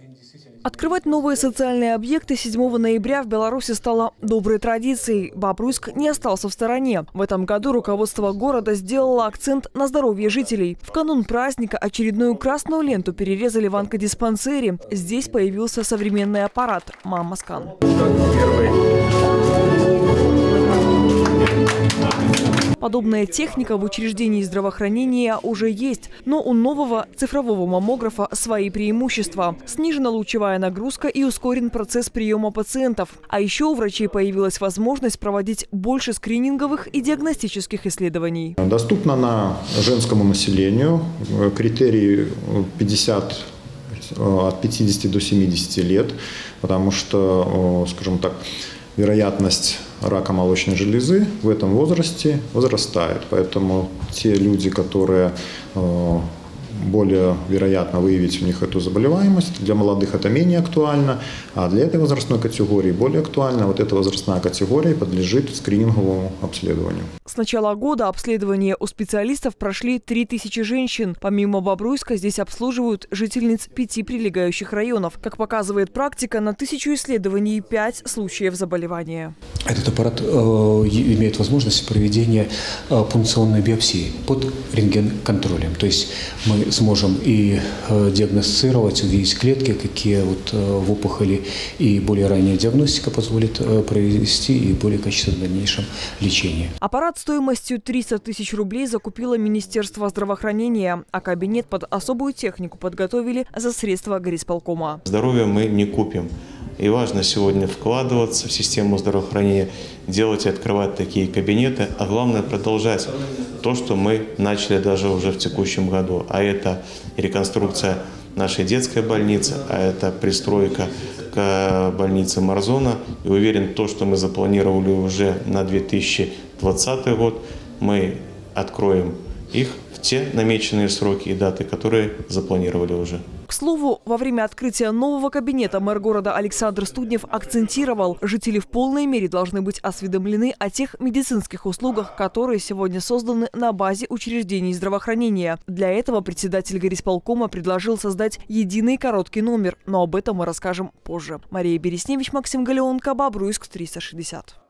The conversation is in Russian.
Открывать новые социальные объекты 7 ноября в Беларуси стало доброй традицией. Бобруйск не остался в стороне. В этом году руководство города сделало акцент на здоровье жителей. В канун праздника очередную красную ленту перерезали в онкодиспансере. Здесь появился современный аппарат «Мамма-скан». Подобная техника в учреждении здравоохранения уже есть, но у нового цифрового маммографа свои преимущества. Снижена лучевая нагрузка и ускорен процесс приема пациентов. А еще у врачей появилась возможность проводить больше скрининговых и диагностических исследований. Доступно на женскому населению, критерии от 50 до 70 лет, потому что, скажем так, вероятность рака молочной железы в этом возрасте возрастает. Поэтому те люди, которые более вероятно выявить у них эту заболеваемость, для молодых это менее актуально, а для этой возрастной категории более актуально. Вот эта возрастная категория подлежит скрининговому обследованию. С начала года обследования у специалистов прошли 3000 женщин. Помимо Бобруйска здесь обслуживают жительниц 5 прилегающих районов. Как показывает практика, на 1000 исследований 5 случаев заболевания. Этот аппарат имеет возможность проведения пункционной биопсии под рентген-контролем. То есть мы сможем и диагностировать, увидеть клетки, какие в опухоли, и более ранняя диагностика позволит провести и более качественное в дальнейшем лечение. Аппарат стоимостью 300 000 рублей закупило Министерство здравоохранения, а кабинет под особую технику подготовили за средства горисполкома. Здоровье мы не купим. И важно сегодня вкладываться в систему здравоохранения, делать и открывать такие кабинеты, а главное продолжать то, что мы начали даже уже в текущем году. А это реконструкция нашей детской больницы, а это пристройка к больнице Марзона. И уверен, то, что мы запланировали уже на 2020 год, мы откроем их в те намеченные сроки и даты, которые запланировали уже. К слову, во время открытия нового кабинета мэр города Александр Студнев акцентировал, жители в полной мере должны быть осведомлены о тех медицинских услугах, которые сегодня созданы на базе учреждений здравоохранения. Для этого председатель горисполкома предложил создать единый короткий номер, но об этом мы расскажем позже. Мария Бересневич, Максим Галеонко, Бобруйск, 360.